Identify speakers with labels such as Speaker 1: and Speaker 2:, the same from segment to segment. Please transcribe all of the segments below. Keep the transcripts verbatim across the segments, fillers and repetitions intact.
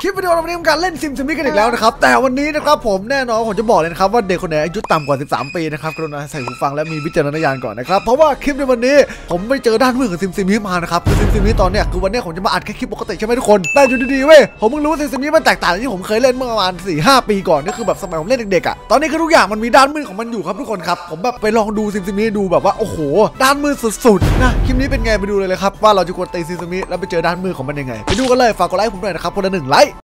Speaker 1: คลิปวิดีโอวันนี้ทำการเล่นซิมซิมิกันอีกแล้วนะครับแต่วันนี้นะครับผมแน่นอนผมจะบอกเลยนะครับว่าเด็กคนไหนอายุต่ำกว่าสิบสามปีนะครับกรุณาใส่หูฟังและมีวิจารณญาณก่อนนะครับเพราะว่าคลิปในวันนี้ผมไปเจอด้านมืดของซิมซิมิมานะครับคือซิมซิมิตอนเนี้ยคือวันนี้ผมจะมาอัดแค่คลิปปกติใช่ไหมทุกคนแต่อยู่ดีๆเว้ยผมเพิ่งรู้ว่าซิมซิมิมันแตกต่างจากที่ผมเคยเล่นเมื่อประมาณ สี่ห้า ปีก่อนนี่คือแบบสมัยผมเล่นเด็กๆอ่ะตอนนี้คือทุกอย่างมันมีด้านมืดของมันอยู่ครับทุกคนครับผมแบบไปลองดูซิมซิมิดูแบบว่าโอ้โหด้านมืดสุดๆนะคลิปนี้เป็นไงไปดูเลยเลยครับว่าเราจะกดตีซิมซิมิแล้วไปเจอด้านมืดของมันยังไงไปดูกันเลยฝากกดไลค์ผมด้วยนะครับคนละหนึ่งไลค์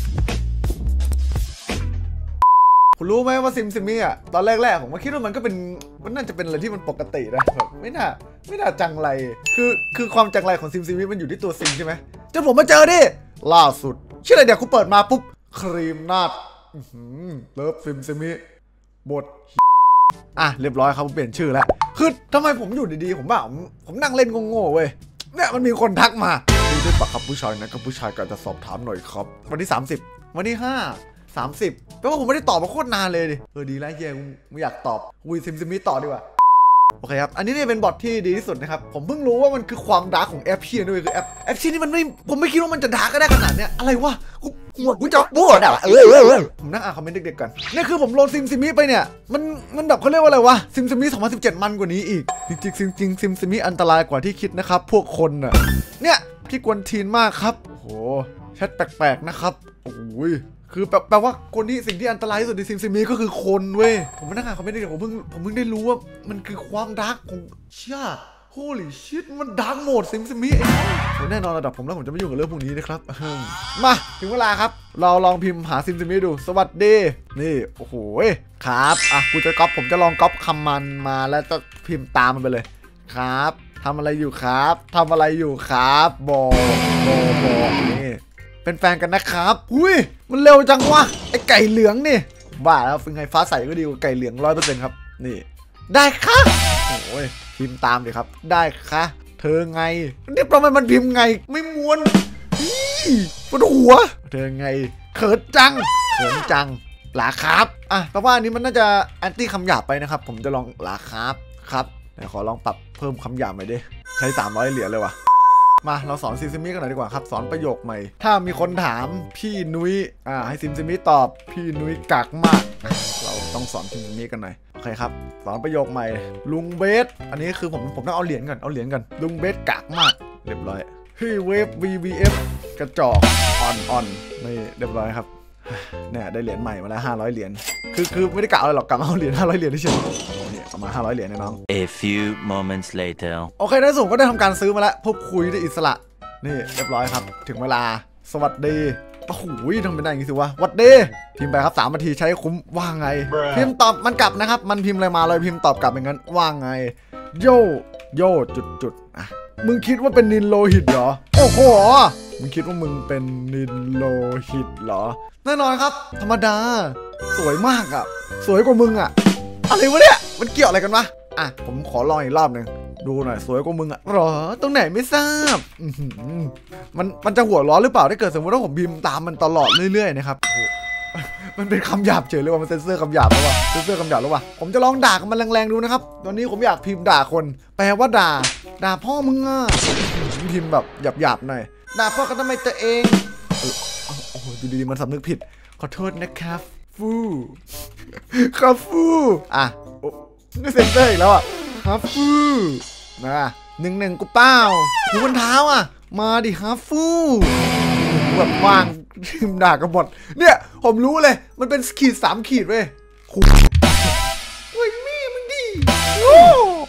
Speaker 1: คุณรู้ไหมว่าซิมซิมิอ่ะตอนแรกๆผมก็คิดว่ามันก็เป็นมันน่าจะเป็นอะไรที่มันปกตินะแบบไม่น่าไม่น่าจังไรคือคือความจังไรของซิมซิมิมันอยู่ที่ตัวซิมใช่ไหมจนผมมาเจอดิล่าสุดชื่ออะไรเดี๋ยวกูเปิดมาปุ๊บครีมนาดเลิฟซิมซิมิบทอ่ะเรียบร้อยครับผมเปลี่ยนชื่อแล้วคือทำไมผมอยู่ดีๆผมว่าผมผมนั่งเล่นโง่ๆเว้ยเนี่ยมันมีคนทักมาดูด้วยปากครับผู้ชายนะกับผู้ชายก็จะสอบถามหน่อยครับวันที่สามสิบวันที่ห้าสามสิบแปลว่าผมไม่ได้ตอบมาโคตรนานเลยดิเออดีแล้วเฮียไม่อยากตอบวีซิมซิมิต่อดีกว่าโอเคครับอันนี้เนี่ยเป็นบอทที่ดีที่สุดนะครับผมเพิ่งรู้ว่ามันคือความดาร์กของแอปพีด้วยคือแอปแอปพีนี่มันไม่ผมไม่คิดว่ามันจะดาร์กก็ได้ขนาดเนี้ยอะไรวะกูกูจะบ้าอ่ะเออเออผมนั่งอ่านคอมเมนต์เด็กๆกันนี่คือผมโหลดซิมซิมิไปเนี่ยมันมันแบบเขาเรียกว่าอะไรวะซิมซิมิสองพันสิบเจ็ดมันกว่านี้อีกจริงๆจริงๆซิมซิมิอันตรายกว่าที่คิดนะครับพวกคนน่ะเนี่ยพี่กวนทีนมากครับโอ้โหแชทแปลกๆนะครับโอ้ยคือแปลว่าคนที่สิ่งที่อันตรายที่สุดในซิมซิมิก็คือคนเว้ยผมไม่นั่งอ่านคอมเมนต์เด็กผมเพิ่งผมเพิ่งได้รู้ว่ามันคือความดาร์กของเชี่ยโฮลี่ชิตมันดาร์กโหมดซิมซิมิผมแน่นอนระดับผมแล้วผมจะไม่ยุ่งกับเรื่องพวกนี้นะครับมาถึงเวลาครับเราลองพิมพ์หาซิมซิมิดูสวัสดีนี่โอ้โหครับอ่ะกูจะก๊อปผมจะลองก๊อปคำมันมาแล้วจะพิมพ์ตามมันไปเลยครับทำอะไรอยู่ครับทำอะไรอยู่ครับบอกบอกบอกนี่เป็นแฟนกันนะครับอุ้ยมันเร็วจังวะไอไก่เหลืองนี่บ้าแล้วฟิงไงฟ้าใสก็ดีกว่าไก่เหลืองร้อยเปอร์เซ็นต์ครับนี่ได้ค่ะโอ้ยพิมพ์ตามดิครับได้ค่ะเธอไงนี่ประมาณมันพิมพ์ไงไม่ม้วนปวดหัวเธอไงเขินจังเขินจังหลาครับอ่ะแปลว่าอันนี้มันน่าจะแอนตี้คำหยาบไปนะครับผมจะลองหลาครับครับแต่ขอลองปรับเพิ่มคำหยาบหน่อยดิใช้สามร้อยเหรียญเลยวะมาเราสอนซิมซิมิกันหน่อยดีกว่าครับสอนประโยคใหม่ถ้ามีคนถามพี่นุ้ยอ่าให้ซิมซิมิตอบพี่นุ้ยกากมากเราต้องสอนซิมซิมิกันหน่อยโอเคครับสอนประโยคใหม่ลุงเบสอันนี้คือผมผมต้องเอาเหรียญก่อนเอาเหรียญก่อนลุงเบสกากมากเรียบร้อยพี่เวฟ วี วี เอฟ กระจอกอ่อนอ่อนไม่เรียบร้อยครับเนี่ยได้เหรียญใหม่มาแล้วห้าร้อยเหรียญคือคือไม่ได้กะอะไรหรอกกะเอาเหรียญห้าร้อยเหรียญที่เฉยเนี่ยเอามาห้าร้อยเหรียญนะน้อง
Speaker 2: A few moments later
Speaker 1: โอเคในส่วนก็ได้ทำการซื้อมาแล้วพูดคุยได้อิสระนี่เรียบร้อยครับถึงเวลาสวัสดีโอ้โหทำเป็นได้อย่างนี้สิวะวัดดีพิมพ์ไปครับสามนาทีใช้คุ้มว่าไงพิมพ์ตอบมันกลับนะครับมันพิมพ์อะไรมาเลยพิมพ์ตอบกลับอย่างนั้นว่าไงโยโยจุดจุดอ่ะมึงคิดว่าเป็นนินโลหิตเหรอโอ้โหมึงคิดว่ามึงเป็นนินโลหิตเหรอแน่นอนครับธรรมดาสวยมากอ่ะสวยกว่ามึงอ่ะอะไรวะเนี่ยมันเกี่ยวอะไรกันวะอ่ะผมขอลองอีกรอบหนึ่งดูหน่อยสวยกว่ามึงอ่ะหรอตรงไหนไม่ทราบมันมันจะหัวร้อนหรือเปล่าถ้าเกิดสมมติว่าผมพิมพ์ตามมันตลอดเรื่อยๆนะครับมันเป็นคำหยาบเฉยเลยว่ามันเซ็นเซอร์คำหยาบแล้ววะเซ็นเซอร์คำหยาบแล้ววะผมจะลองด่ามันแรงๆดูนะครับตอนนี้ผมอยากพิมพ์ด่าคนแปลว่าด่าด่าพ่อมึงอ่ะพิมพ์แบบหยาบๆหน่อยด่าพ่อกันทำไมตัวเองโอ้โหดูดีๆมันสำนึกผิดขอโทษนะครับฟูครับฟูอ่ะนี่เซ็นเซอร์อีกแล้วอ่ะครับฟูนะหนึ่งหนึ่งกูเป้าหูบนเท้าอ่ะมาดิครับฟูแบบวางพิมพ์ด่ากันหมดเนี่ยผมรู้เลยมันเป็นขีดสามขีดเว้ยขู่เฮ้ยมีมึงดิโอ้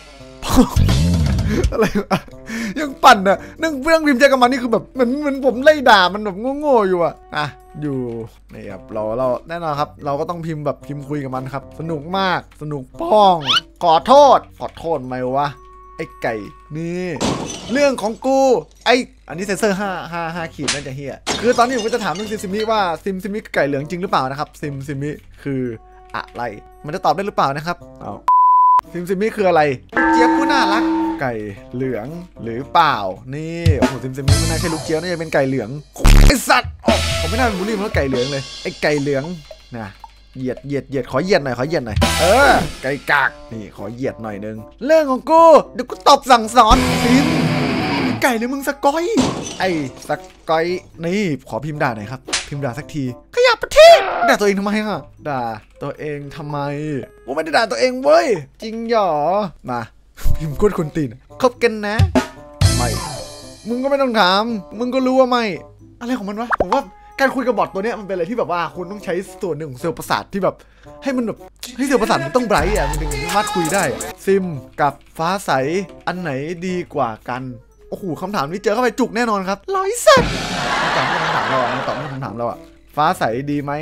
Speaker 1: อะไรวะยังปั่นอ่ะนั่งเรื่องพิมพ์ใจกับมันนี่คือแบบเหมือนเหมือนผมไล่ด่ามันแบบโง่ๆอยู่อ่ะอ่ะอยู่นี่ครับเราเราแน่นอนครับเราก็ต้องพิมพ์แบบพิมพ์คุยกับมันครับสนุกมากสนุกพ้องขอโทษขอโทษไหมวะไอ้ไก่นี่เรื่องของกูไออันนี้เซนเซอร์ห้าห้าห้าขีดน่าจะเฮียคือตอนนี้ผมก็จะถามเรื่องซิมซิมิว่าซิมซิมิไก่เหลืองจริงหรือเปล่านะครับซิมซิมิคืออะไรมันจะตอบได้หรือเปล่านะครับเอาซิมซิมิคืออะไรเจี๊ยบผู้น่ารักไก่เหลืองหรือเปล่านี่โอ้โหซิมซิมิไม่น่าใช่ลูกเจี๊ยบน่าจะเป็นไก่เหลืองไอสัตว์ผมไม่น่าเป็นบูลลี่เพราะไก่เหลืองเลยไอไก่เหลืองนะเหยียดเหยียดเหยียดขอเหยียดหน่อยขอเหยียดหน่อยเออไก่กากนี่ขอเหยียดหน่อยนึงเรื่องของกูเดี๋ยวกูตบสั่งสอนซิมไก่หรือมึงสกอยไอ้สกอยนี่ขอพิมพ์ด่าหน่อยครับพิมพ์ด่าสักทีขยับประเทศด่าตัวเองทำไมอ่ะด่าตัวเองทำไมกูไม่ได้ด่าตัวเองเว้ยจริงหรอมาพิมพ์โคตรคนตีนคบกันนะไม่มึงก็ไม่ต้องถามมึงก็รู้ว่าไม่อะไรของมันวะผมว่าการคุยกับบอทตัวเนี้ยมันเป็นอะไรที่แบบว่าคุณต้องใช้ส่วนหนึ่งของเซลล์ประสาทที่แบบให้มันแบบให้เซลล์ประสาทมันต้องไบรท์อ่ะมันถึงสามารถคุยได้ซิมกับฟ้าใสอันไหนดีกว่ากันโอ้โหคำถามนี้เจอเข้าไปจุกแน่นอนครับร้อยสัตว์ตอบไม่คำถามเราอ่ะตอบไม่คำถามเราอ่ะฟ้าใสดีไหม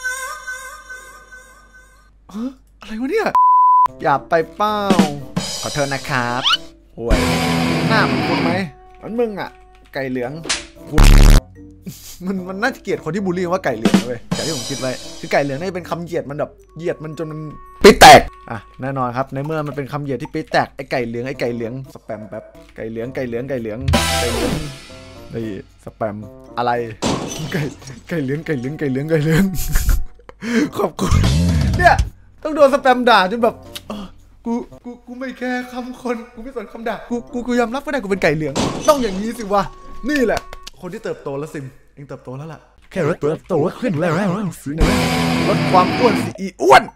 Speaker 1: เฮ้ออะไรวะเนี่ยอย่าไปเป้าขอโทษนะครับห่วยหน้ามันคุ้นไหมมันมึงอ่ะไก่เหลืองคุณมันมันน่าจะเกลียดคนที่บูลลี่ว่าไก่เหลืองเลยจากที่ผมคิดไว้คือไก่เหลืองนี่เป็นคำเหยียดมันแบบเหยียดมันจนมันปี๊แตกอ่ะแน่นอนครับในเมื่อมันเป็นคำเหยียดที่ปี๊แตกไอ้ไก่เหลืองไอ้ไก่เหลืองสแปมแป๊บไก่เหลืองไก่เหลืองไก่เหลืองไก่เหลืองนี่สแปมอะไรไก่ไก่เหลืองไก่เหลืองไก่เหลืองไก่เหลืองขอบคุณเนี่ยต้องโดนสแปมด่าจนแบบกูกูกูไม่แค่คำคนกูไม่สนคำด่ากูกูกูยอมรับก็ได้กูเป็นไก่เหลืองต้องอย่างนี้สิวะนี่แหละคนที่เติบโตแล้วซิมเองเติบโตแล้วล่ะแค่รถเติบโตขึ้นแล้วซื้อนะลดความอ้วนสิอีอ้วน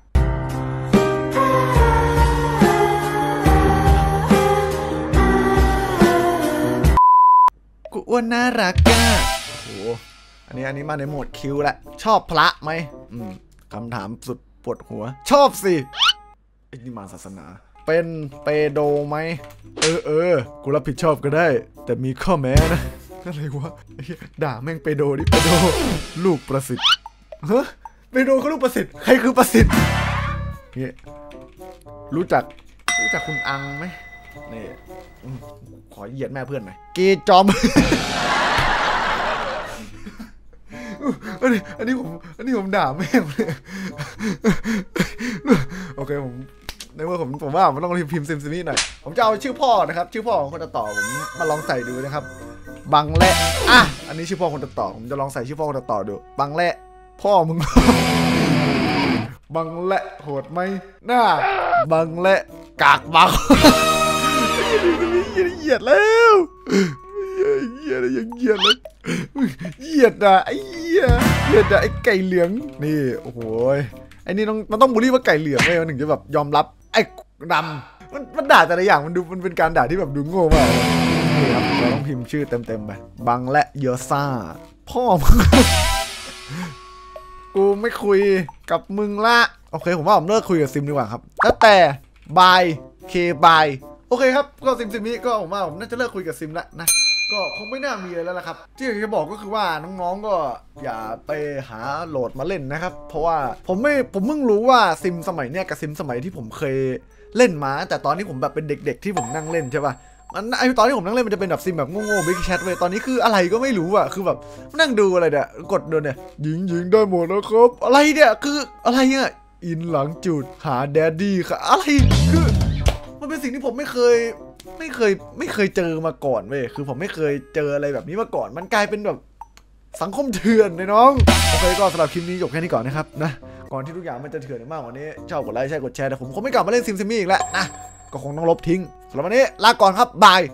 Speaker 1: กูอ้วนน่ารักอ่ะโอ้โหอันนี้อันนี้มาในโหมดคิวแหละชอบพระไหมอืมคำถามสุดปวดหัวชอบสิไอ้นี่มาศาสนาเป็นเปโดไหมเออเออกูรับผิดชอบก็ได้แต่มีข้อแม้นะอะไรวะด่าแม่งเปโดดิเปโดลูกประสิทธิ์เฮ้ยเปโดเขาลูกประสิทธิ์ใครคือประสิทธิ์นี่รู้จักรู้จักคุณอังไหมนี่ขอเหยียดแม่เพื่อนหน่อยเกจอมอันนี้อันนี้ผมอันนี้ผมด่าแม่เลยโอเคผมในเมื่อผมผมว่าผมต้องพิมพ์ซิมซิมี่หน่อยผมจะเอาชื่อพ่อนะครับชื่อพ่อของคนต่อผมมาลองใส่ดูนะครับบังแหละอ่ะอันนี้ชื่อพ่อคนต่อผมจะลองใส่ชื่อพ่อคนต่อดูบังแหละพ่อมึงบังแหละโหดไหมหน้าบังแหละกากบังเหยียดแล้วเหยียดอะไรยังเหยียดเลยเหยียดอ่ะไอ้เหยียดเหยียดอ่ะไอ้ไก่เหลืองนี่โอ้โหไอ้นี่ต้องมันต้องบูลลี่ว่าไก่เหลืองเลยมันถึงจะแบบยอมรับไอ้ดำมันมันด่าแต่ละอย่างมันดูมันเป็นการด่าที่แบบดูโง่มากนี่ครับเราต้องพิมพ์ชื่อเต็มๆไปบังและเยอซ่าพ่อมึงกูไม่คุยกับมึงละโอเคผมว่าผมเลิกคุยกับซิมดีกว่าครับแล้วแต่บายเคบายโอเคครับก็ซิมซิมนี้ก็ผมว่าผมน่าจะเลิกคุยกับซิมแล้วนะก็คงไม่น่ามีอะไรแล้วละครับที่อยากจะบอกก็คือว่าน้องๆก็อย่าไปหาโหลดมาเล่นนะครับเพราะว่าผมไม่ผมเพิ่งรู้ว่าซิมสมัยเนี้ยกับซิมสมัยที่ผมเคยเล่นมาแต่ตอนนี้ผมแบบเป็นเด็กๆที่ผมนั่งเล่นใช่ป่ะมันไอตอนที่ผมนั่งเล่นมันจะเป็นแบบซิมแบบโง่ๆบิ๊กแชทเว้ยตอนนี้คืออะไรก็ไม่รู้อ่ะคือแบบนั่งดูอะไรเนี่ยกดดูเนี่ยยิงยิงได้หมดแล้วครับอะไรเนี่ยคืออะไรเนี่ยอินหลังจุดหาแดดดี้ค่ะอะไรคือมันเป็นสิ่งที่ผมไม่เคยไม่เคยไม่เคยเจอมาก่อนเว้ยคือผมไม่เคยเจออะไรแบบนี้มาก่อนมันกลายเป็นแบบสังคมเถื่อนเลยน้องโอเคก็สำหรับคลิปนี้จบแค่นี้ก่อนนะครับนะก่อนที่ทุกอย่างมันจะเถื่อนมากกว่านี้ชอบกดไลค์ใช่กดแชร์แต่ผมคงไม่กลับมาเล่นซิมซิมี่อีกแล้วนะก็คงต้องลบทิ้งสำหรับวันนี้ลาก่อนครับบาย